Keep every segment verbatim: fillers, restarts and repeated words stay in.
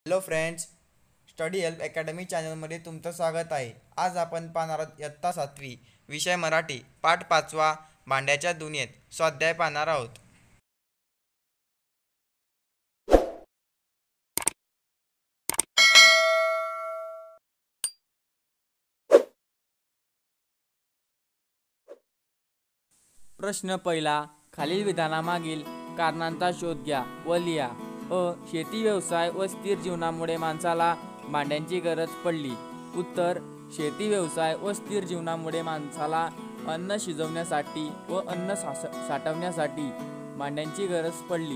Hello friends, study help academy चॅनलमध्ये तुमचं स्वागत आहे. आज आपण पाहणार आहोत इयत्ता सातवी, विषय मराठी, पाठ पाचवा, भांड्याच्या दुनियेत स्वाध्याय पाहणार आहोत. प्रश्न पहिला. खालील विधानामागील कारणांचा शोध घ्या व लिहा. अ. शेती व्यवसाय व स्थिर जीवनामुळे माणसाला भांड्यांची गरज पडली. उत्तर. शेती व्यवसाय व स्थिर जीवनामुळे माणसाला अन्न शिजवण्यासाठी व अन्न सास साठवण्यासाठी भांड्यांची गरज पडली.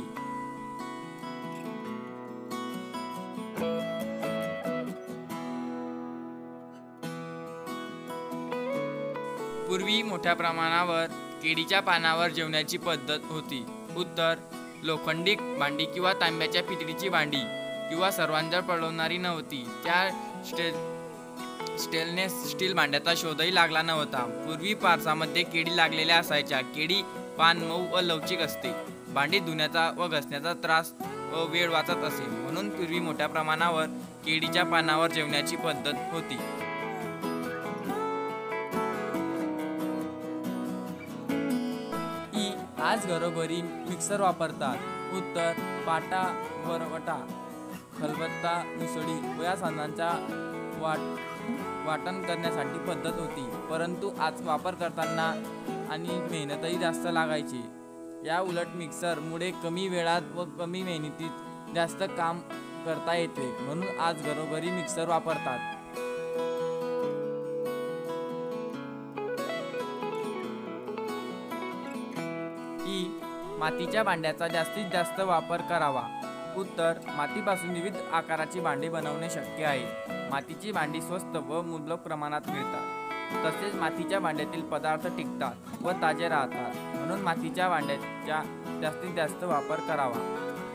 पूर्वी मोठ्या प्रमाणावर केळीच्या पानावर जेवण्याची पद्धत होती. उत्तर. लोखंडी भांडी किंवा तांब्याच्या पितळीची भांडी किंवा सर्वांजळ पडवणारी नव्हती. त्या स्टेल स्टेनलेस स्टील भांड्याचा शोधही लागला नव्हता. पूर्वी पारसामध्ये केळी लागलेल्या असायच्या. केळी पान मऊ व लवचिक असते. भांडी धुण्याचा व घासण्याचा त्रास व वेळ वाचत असे, म्हणून पूर्वी मोठ्या प्रमाणावर केळीच्या पानावर जेवण्याची पद्धत होती. ई. आज घरोघरी मिक्सर वापरतात. उत्तर. पाटा, वरवटा, खलबत्ता, मुसळी व या साधनांचा वाट वाटण करण्यासाठी पद्धत होती, परंतु आज वापर करताना आणि मेहनतही जास्त लागायची. या उलट मिक्सरमुळे कमी वेळात व कमी मेहनतीत जास्त काम करता येते, म्हणून आज घरोघरी मिक्सर वापरतात. ई. मातीच्या भांड्याचा जास्तीत जास्त वापर करावा. उत्तर. मातीपासून विविध आकाराची भांडी बनवणे शक्य आहे. मातीची भांडी स्वस्त व मुबलक प्रमाणात मिळतात. तसेच मातीच्या भांड्यातील पदार्थ टिकतात व ताजे राहतात, म्हणून मातीच्या भांड्याचा जास्तीत जास्त वापर करावा.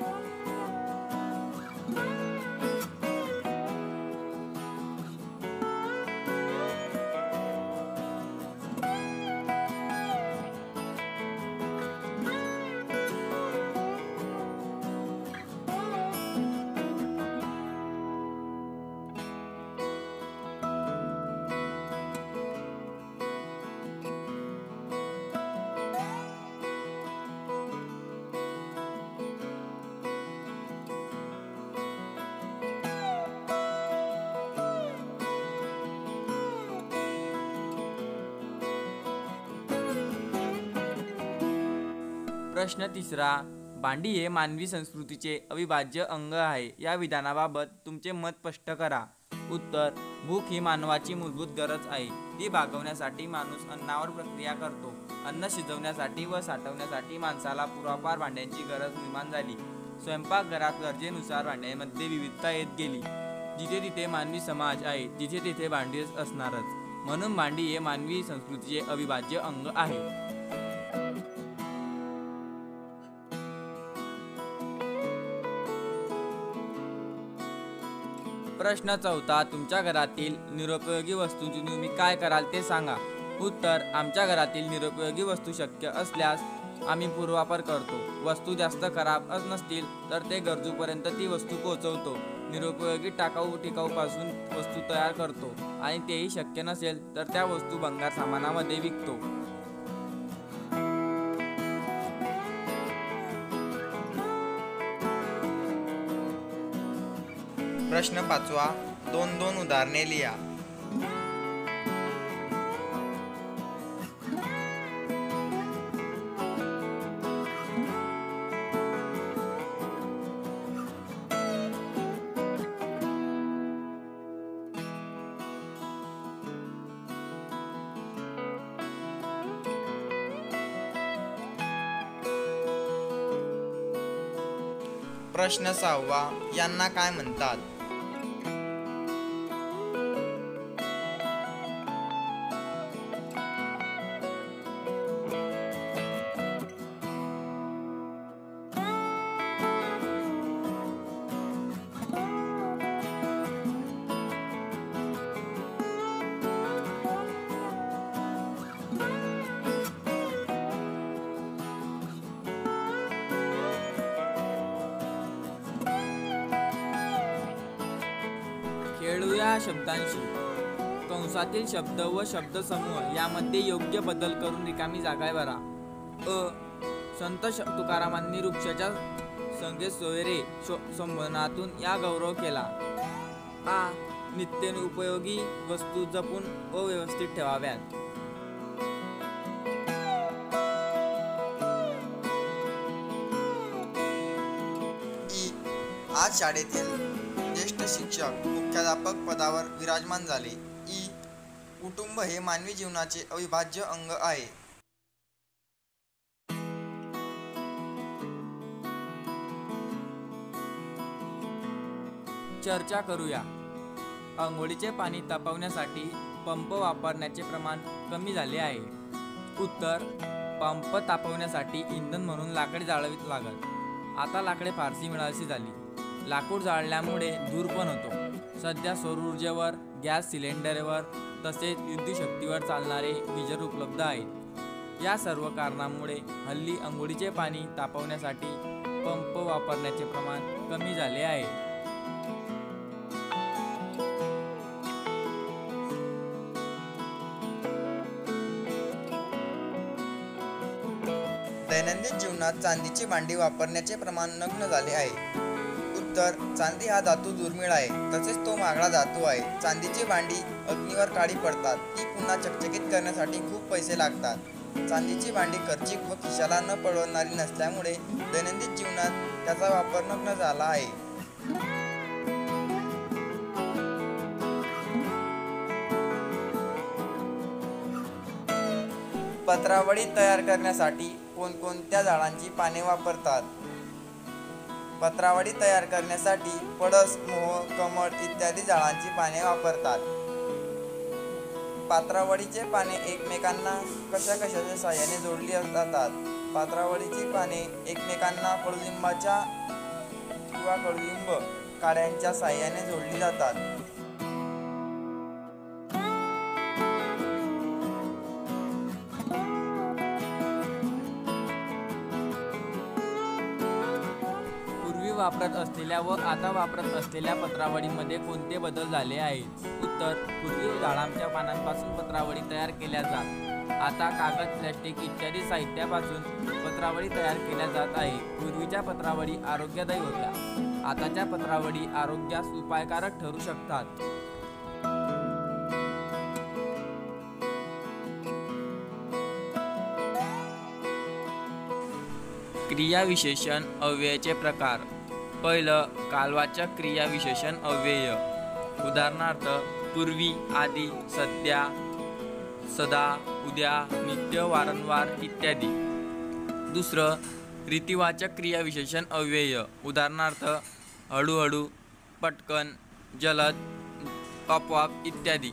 प्रश्न तिसरा. भांडी हे मानवी संस्कृतीचे अविभाज्य अंग आहे. या विधानाबाबत तुमचे मत स्पष्ट करा. उत्तर. भूक ही मानवाची मूलभूत गरज आहे. ती भागवण्यासाठी माणूस अन्नावर प्रक्रिया करतो. अन्न शिजवण्यासाठी व साठवण्यासाठी माणसाला पूर्वापार भांड्यांची गरज निर्माण झाली. स्वयंपाकघरात गरजेनुसार भांड्यांमध्ये विविधता येत गेली. जिथे तिथे मानवी समाज आहे, जिथे तिथे भांडी असणारच, म्हणून भांडी हे मानवी संस्कृतीचे अविभाज्य अंग आहे. प्रश्न चौथा. तुमच्या घरातील निरुपयोगी वस्तूंची तुम्ही काय कराल ते सांगा. उत्तर. आमच्या घरातील निरुपयोगी वस्तू शक्य असल्यास आम्ही पुनर्वापर करतो. वस्तू जास्त खराब नसतील तर ते गरजूपर्यंत ती वस्तू पोहोचवतो. निरुपयोगी टाकाऊ टिकाऊपासून वस्तू तयार करतो आणि तेही शक्य नसेल तर त्या वस्तू भंगार सामानामध्ये विकतो. प्रश्न पाचवा. दोन दोन उदाहरणे लिहा. प्रश्न सहावा. यांना काय म्हणतात? खेळूया शब्दांशी. कंसातील शब्द व शब्दसमूह यामध्ये योग्य बदल करून रिकामी जागा भरा. अ. संत तुकारामांनी वृक्षाच्या संगे सोयरे संबोधनातून या गौरव केला. आ. नित्योपयोगी वस्तू जपून व व्यवस्थित ठेवाव्यात. ई. आज शाळेतील ज्येष्ठ शिक्षक मुख्याध्यापक पदावर विराजमान झाले. ई. कुटुंब हे मानवी जीवनाचे अविभाज्य अंग आहे. चर्चा करूया. अंघोळीचे पाणी तापवण्यासाठी पंप वापरण्याचे प्रमाण कमी झाले आहे. उत्तर. पंप तापवण्यासाठी इंधन म्हणून लाकडी जाळावी लागत. आता लाकडे फारशी मिळावीशी झाली. लाकूड जाळल्यामुळे धूर पण होतो. सध्या सौर ऊर्जेवर, गॅस सिलेंडरवर तसेच विद्युतशक्तीवर चालणारे गिजर उपलब्ध आहेत. या सर्व कारणांमुळे हल्ली अंघोळीचे पाणी तापवण्यासाठी पंप वापरण्याचे प्रमाण कमी झाले आहे. दैनंदिन जीवनात चांदीची भांडी वापरण्याचे प्रमाण नगण्य झाले आहे. उत्तर. चांदी हा धातू दुर्मिळ आहे, तसेच तो महागडा धातू आहे. चांदीची भांडी अग्नीवर काळी पडतात. ती पुन्हा चकचकीत करण्यासाठी खूप पैसे लागतात. चांदीची भांडी खर्चिक व खिशाला न परवडणारी नसल्यामुळे दैनंदिन जीवनात त्याचा वापर नगण्य झाला आहे. पत्रावळी तयार करण्यासाठी कोणकोणत्या झाडांची पाने वापरतात? पत्रावळी तयार करण्यासाठी पळस, मोह, कमळ इत्यादी झाडांची पाने वापरतात. पत्रावळीचे पाने एकमेकांना कशा कशाच्या साहाय्याने जोडली जातात? पत्रावळीची पाने एकमेकांना कडुलिंबाच्या किंवा कडुलिंब काड्यांच्या साहाय्याने जोडली जातात. वापरत असलेल्या व आता वापरत असलेल्या पत्रावळीमध्ये कोणते बदल झाले आहेत? उत्तर. पूर्वी झाडांच्या पानांपासून पत्रावळी तयार केल्या जात. आता कागद, प्लॅस्टिक इत्यादी साहित्यापासून पत्रावळी तयार केल्या जात आहे. पूर्वीच्या पत्रावळी आरोग्यदायी होत्या. आताच्या पत्रावळी आरोग्यास उपायकारक ठरू शकतात. क्रियाविशेषण अव्ययाचे प्रकार. पहिलं. कालवाचक क्रियाविशेषण अव्यय. उदाहरणार्थ पूर्वी, आधी, सध्या, सदा, उद्या, नित्य, वारंवार इत्यादी. दुसरं. रीतिवाचक क्रियाविशेषण अव्यय. उदाहरणार्थ हळूहळू, पटकन, जलद, आपोआप इत्यादी.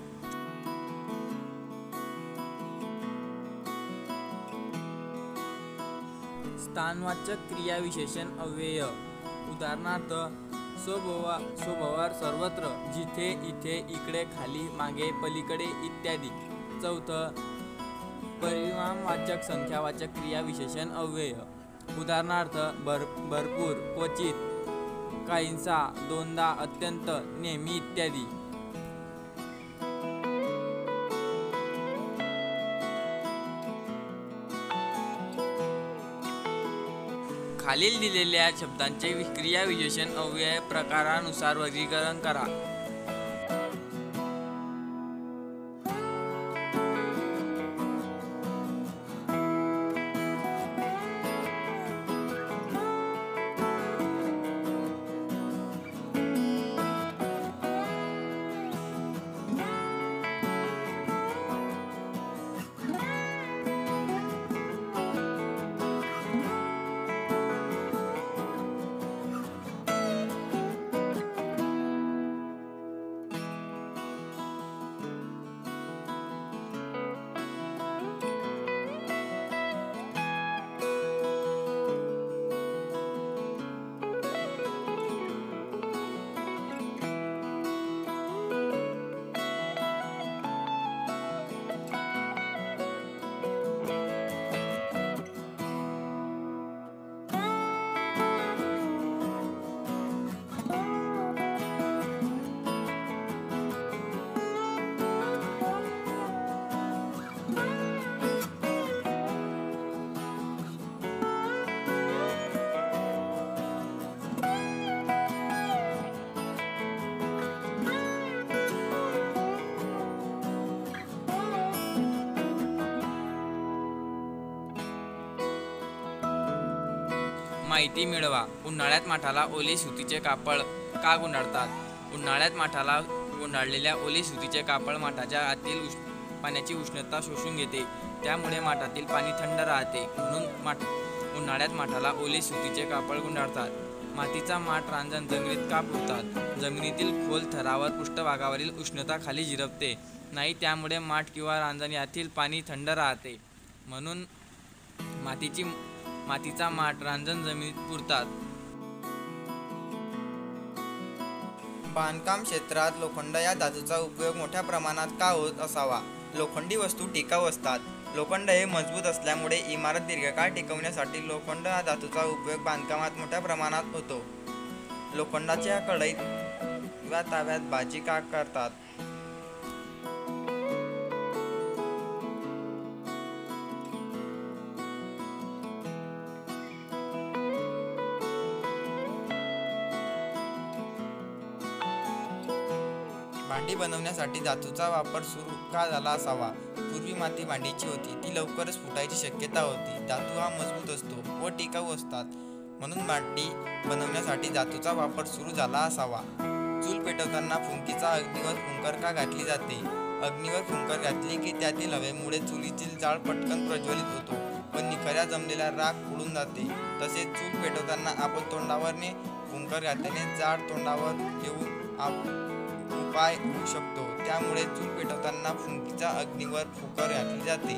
स्थानवाचक क्रियाविशेषण अव्यय. उदाहरणार्थ स्वभावा स्वभावावर, सर्वत्र, जिथे, इथे, इकडे, खाली, मागे, पलीकडे इत्यादी. चौथं. परिमाणवाचक संख्यावाचक क्रियाविशेषण अव्यय. उदाहरणार्थ भर भरपूर, क्वचित, काहींसा, दोनदा, अत्यंत, नेहमी इत्यादी. खालील दिलेल्या शब्दांचे क्रियाविशेषण अव्यय प्रकारानुसार वर्गीकरण करा. माहिती मिळवा. उन्हाळ्यात माठाला ओले सुतीचे कापड का गुंडाळतात? उन्हाळ्यात माठाला गुंडाळलेल्या ओले सुतीचे कापड माठाच्या आतील उष्ण पाण्याची उष्णता शोषून घेते. त्यामुळे माठातील पाणी थंड राहते. म्हणून माठ उन्हाळ्यात माठाला ओले सुतीचे कापड गुंडाळतात. मातीचा माठ रांजण जमिनीत का पुरतात? जमिनीतील खोल थरावर पृष्ठभागावरील उष्णता खाली झिरपते नाही, त्यामुळे माठ किंवा रांजण यातील पाणी थंड राहते. म्हणून मातीची मातीचा माठ रांजण जमिनीत पुरतात. बांधकाम क्षेत्रात लोखंड या धातूचा उपयोग मोठ्या प्रमाणात का होत असावा? लोखंडी वस्तू टिकाऊ असतात. लोखंड हे मजबूत असल्यामुळे इमारत दीर्घकाळ टिकवण्यासाठी लोखंड हा धातूचा उपयोग बांधकामात मोठ्या प्रमाणात होतो. लोखंडाच्या कढईत किंवा तव्यात भाजी का करतात? भांडी बनवण्यासाठी धातूचा वापर सुरू का झाला असावा? पूर्वी माती भांडीची होती, ती लवकरच फुटायची शक्यता होती. धातू हा मजबूत असतो व टिकाऊ असतात, म्हणून भांडी बनवण्यासाठी धातूचा वापर सुरू झाला असावा. चूल पेटवताना फुंकीचा अग्नीवर फुंकर का घातली जाते? अग्नीवर फुंकर घातली की त्यातील हवेमुळे चुलीतील जाळ पटकन प्रज्वलित होतो व निखऱ्या जमलेला राख उडून जाते. तसेच चूल पेटवताना आपण तोंडावरने फुंकर घातल्याने जाळ तोंडावर येऊन आप उपाय होऊ शकतो. त्यामुळे चूल पेटवताना फुंकीच्या अग्नीवर फुंकर घातली जाते.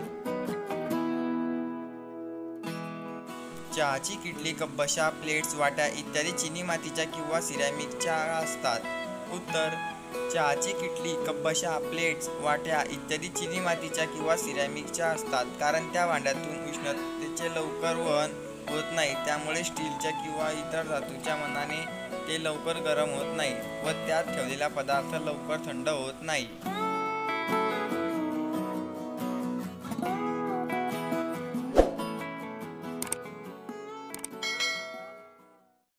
चहाची किटली, कपबशा, प्लेट्स, वाट्या इत्यादी चिनी मातीच्या किंवा सिरॅमिकच्या असतात. उत्तर: चहाची किटली, कपबशा, प्लेट्स, वाट्या इत्यादी चिनी मातीच्या किंवा सिरॅमिकच्या असतात, कारण त्या भांड्यातून उष्णतेचे लवकर वहन होत नाही. त्यामुळे स्टीलच्या किंवा इतर धातूच्या मनाने ते लवकर गरम होत नाही व त्यात ठेवलेला पदार्थ लवकर थंड होत नाही.